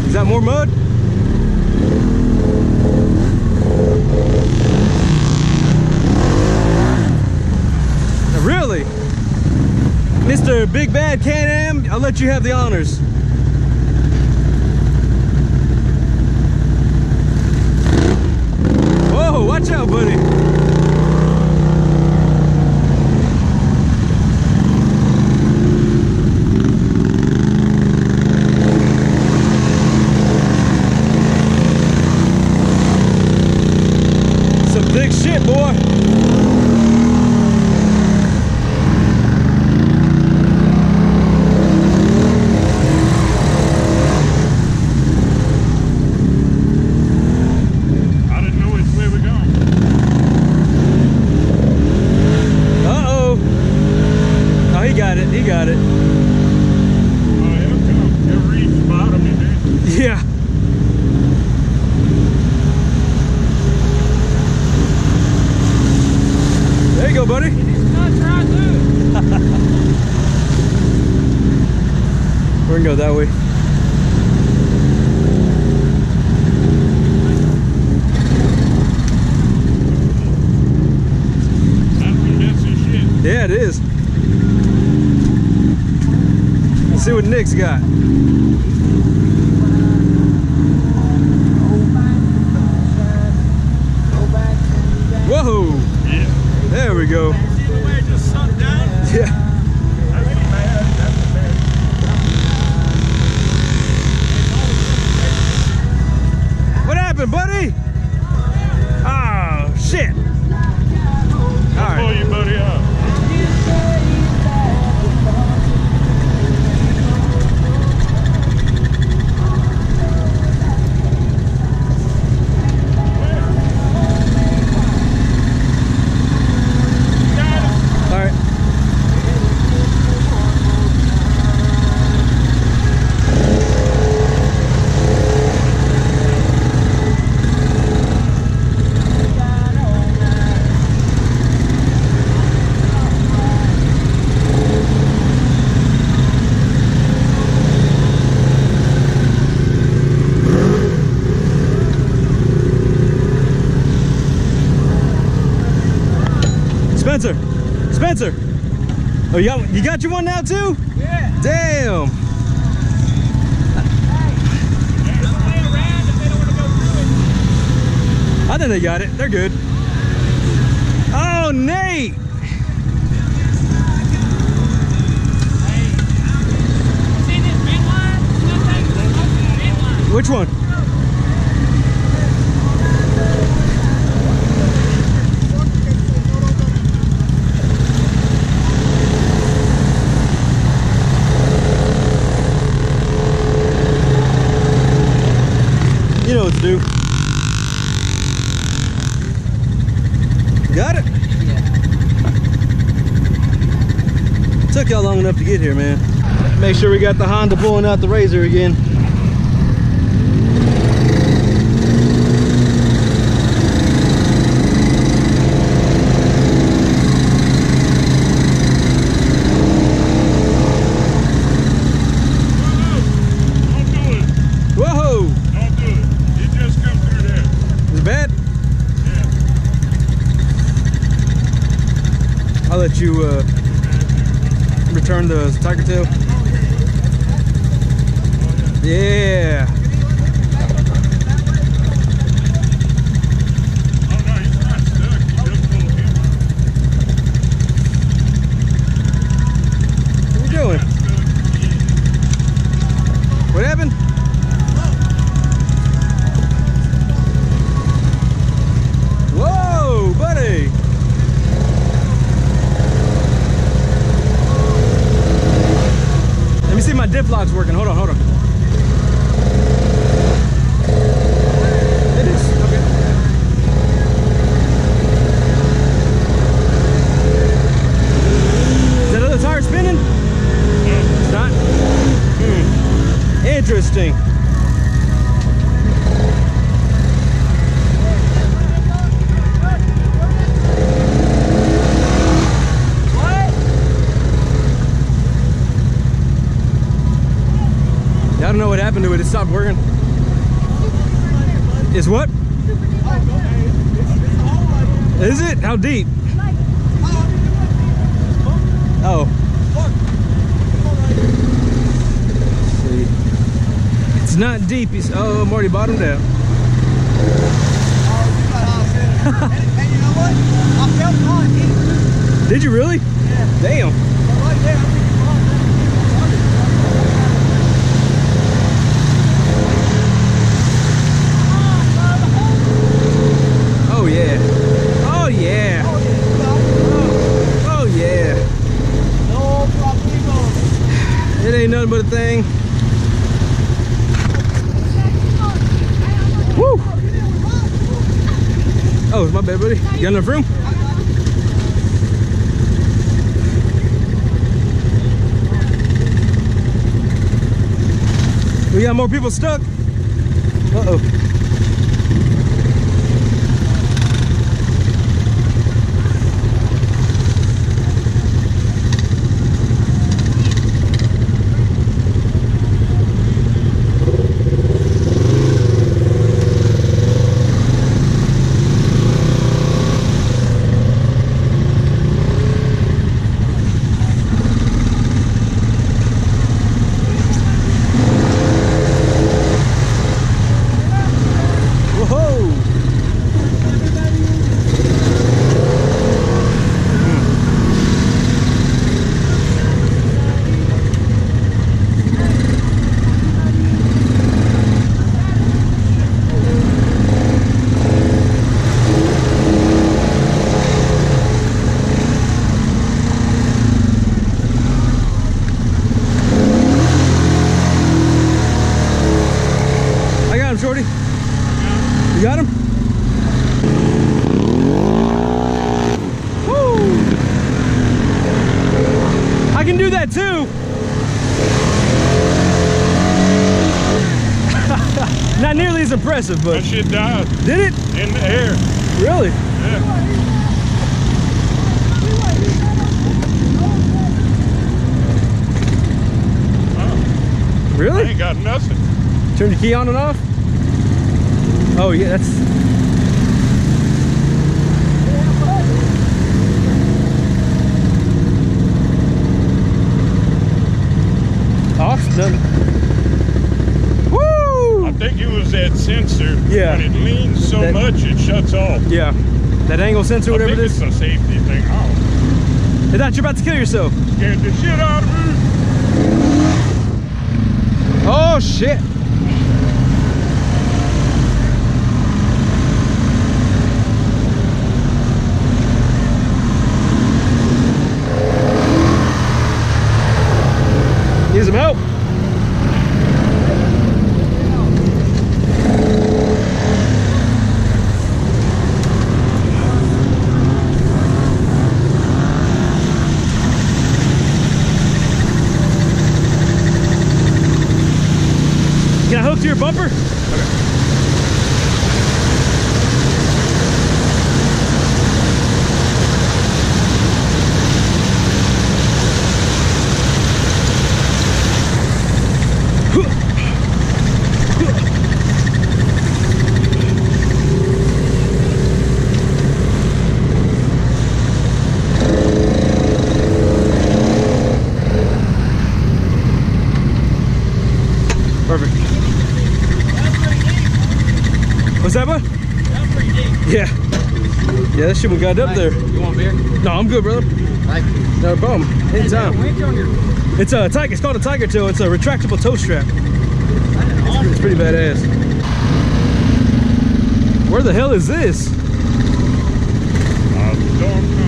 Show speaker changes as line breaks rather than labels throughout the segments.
Is that more mud? Really? Mr. Big Bad Can-Am, I'll let you have the honors. Whoa, watch out, buddy. Some big shit, boy. He got it.
Oh, it'll come. It'll reach the bottom, you think?
Yeah. There you go, buddy. We're gonna go that way.
That's some messy shit.
Yeah, it is. Let's see what Nick's got. Whoa!
Yeah.
There we go.
See the way it just sunk down?
Yeah.
That's bad. That's bad.
What happened, buddy? Oh, shit. All
Pull
right.
your buddy up.
All right. Spencer. Oh, you got your one now too?
Yeah.
Damn. I think they got it. They're good. Oh, Nate. Which one? You know what to do. Got it?
Yeah.
Took y'all long enough to get here, man. Make sure we got the Honda pulling out the Razor again. I'll let you return the Tiger Tail. Yeah.
Oh no, he's not stuck. He just pulled him.
What are you doing? What happened? Whoa, buddy. Let me see if my diff lock's working. Hold on, hold on. It is. Okay. Is that other tire spinning? It's not? Interesting. I don't know what happened to it. It stopped working. Is what? Is it? How deep? Oh. Let's see. It's not deep. Oh, I'm already bottomed out.
And you know what? I felt mine.
Did you really?
Yeah.
Damn.
Right there, I think it's wrong.
Oh yeah. Oh yeah. Oh yeah.
No problemo.
It ain't nothing but a thing. Woo! Oh, it's my bad, buddy. You got enough room? We got more people stuck. Uh-oh. Shorty? You got him? Woo! I can do that too. Not nearly as impressive, but
That shit died
did it?
in the air.
Really?
Yeah. Wow. I
Really?
ain't got nothing.
Turn the key on and off? Oh yeah, that's... Off? Done. Woo!
I think it was that sensor.
Yeah.
When it leans so
That-
much, it shuts off.
Yeah. That angle sensor,
I
whatever
think
it is.
it's a safety thing. Oh,
I thought you're about to kill yourself.
scared the shit out of me.
Oh shit. Need some help? Can I hook to your bumper? Perfect. What's that, bud?
That's pretty deep.
Yeah. Yeah, that shit we got up there.
You want beer?
No, I'm good, brother.
Thank you.
No problem. Anytime.
Winch on your...
It's a tiger. It's called a tiger tail. It's a retractable toe strap. It's pretty badass. Where the hell is this?
Don't know.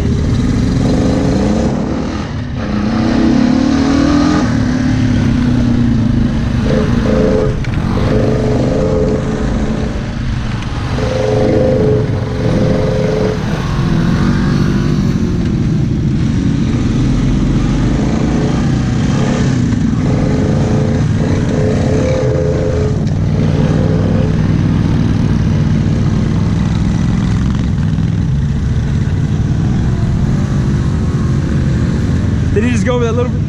Did he just go over that little bit?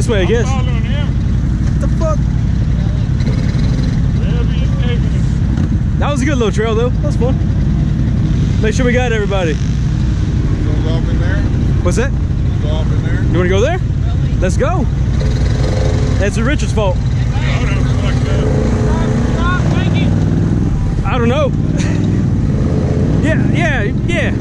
This way, I guess.
I'm following him.
What the fuck?
Wherever he's taking us.
That was a good little trail, though. That was fun. Make sure we got everybody.
You gonna go up in there?
What's that?
Go up in there?
You want to go there? Let's go. That's Richard's fault.
I don't fuck that.
I don't know. Yeah.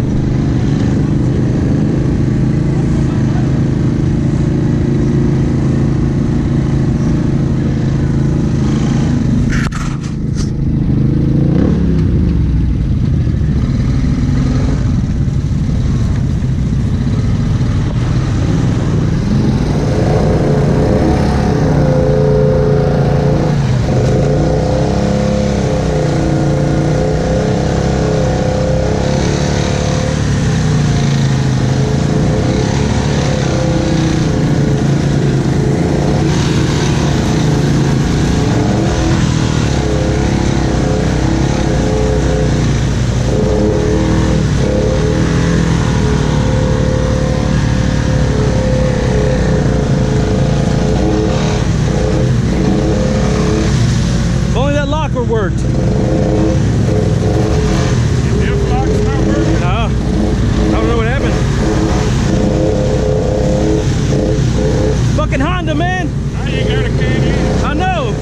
Worked.
If lock's not working,
No, I don't know what happened. Fucking Honda, man.
now you got a can in.
I know.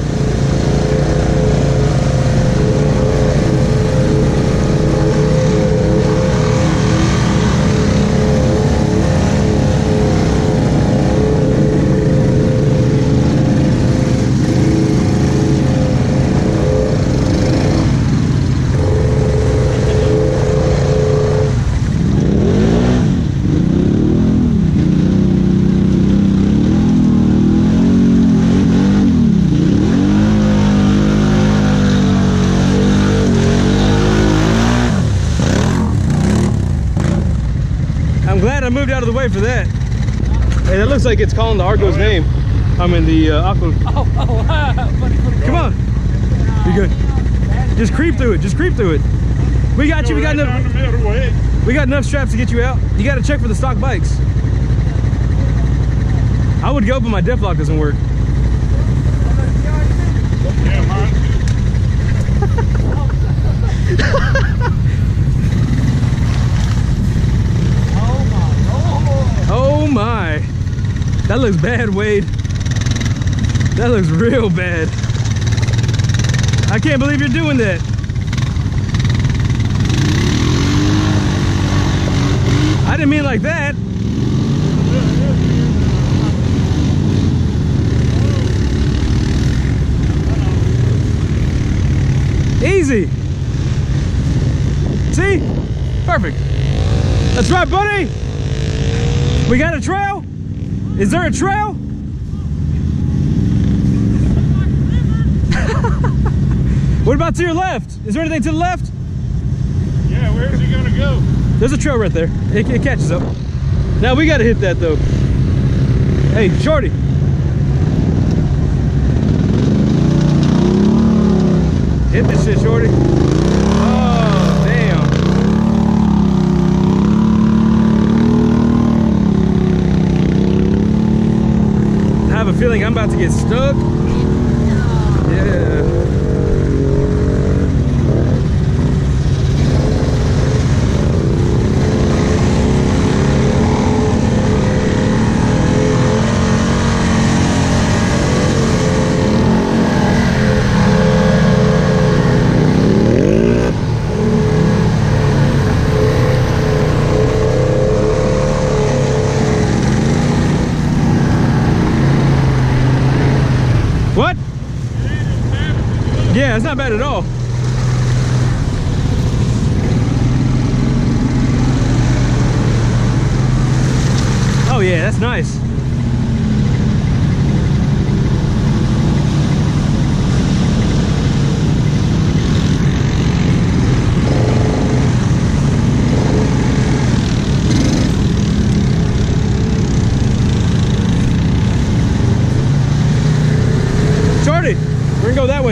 I'm glad I moved out of the way for that. Hey, that looks like it's calling the Argo's name. I'm in the Aqua. Come on. You're good. Just creep through it. Just creep through it. We got you. We got
Right down the middle way.
We got enough straps to get you out. You got to check for the stock bikes. I would go, but my def lock doesn't work.
Yeah, mine
Oh my. That looks bad, Wade. That looks real bad. I can't believe you're doing that. I didn't mean like that. Easy. See? Perfect. That's right, buddy. We got a trail? Is there a trail? What about to your left? Is there anything to the left?
Yeah, where's he gonna go?
There's a trail right there. It catches up. Now we gotta hit that though. Hey, Shorty. Hit this shit, Shorty. Oh, damn. I have a feeling I'm about to get stuck. Yeah. What? Yeah, it's not bad at all. Oh yeah, that's nice. Shorty, we're gonna go that way.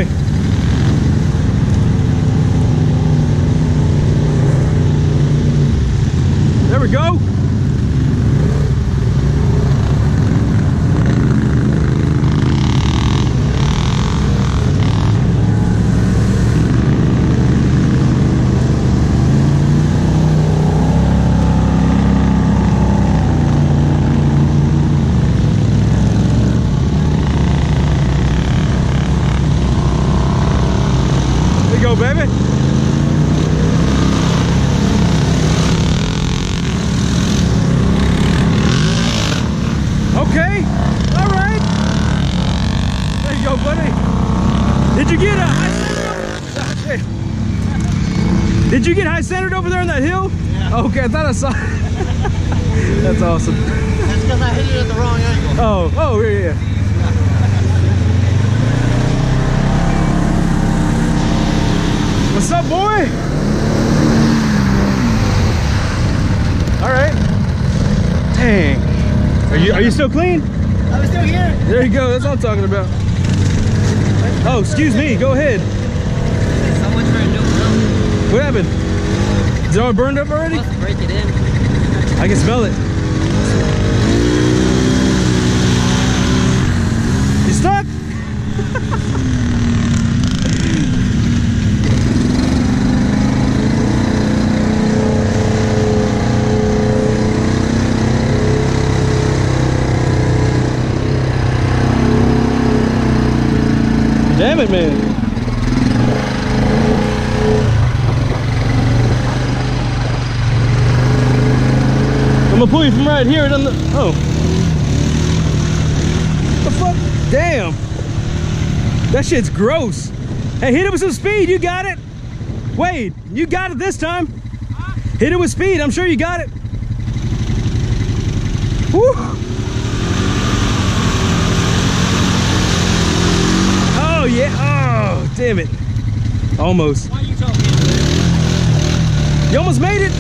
There we go. baby. Okay, all right. There you go, buddy. Did you get a high centered? Did you get high centered over there on that hill? Yeah. Okay, I thought I saw. That's awesome.
That's because I hit it at the wrong angle.
Oh, yeah. What's up, boy? All right. Dang. Are you still clean?
I was still here.
There you go. That's what I'm talking about. Oh, excuse me. Go ahead.
Someone's trying to do something.
What happened? Is it all burned up already?
Let's break it in.
I can smell it. You stuck? Damn it, man. I'm gonna pull you from right here and the oh. What the fuck? Damn. That shit's gross. Hey, hit it with some speed. You got it. Wade, you got it this time. Hit it with speed. I'm sure you got it. Woo. Oh, yeah. Oh, damn it. Almost.
Why are you talking?
You almost made it.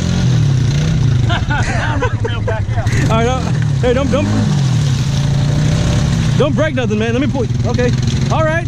All right, hey, don't break nothing, man. Let me pull you. Okay, all right.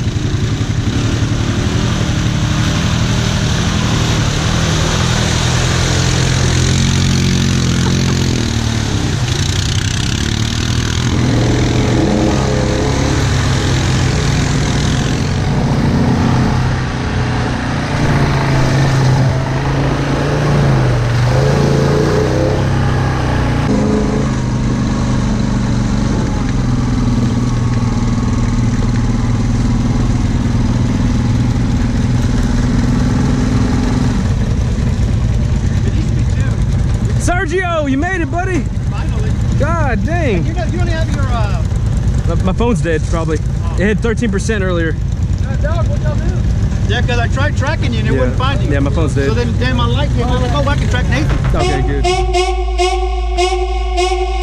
Sergio, you made it, buddy.
Finally.
God dang.
You only have your
My phone's dead, probably. It had 13% earlier.
dog. What y'all do? Yeah, because I tried tracking you and it wouldn't find you.
Yeah, my phone's dead.
So then my light came on. Like, oh, I can track Nathan.
Okay, good.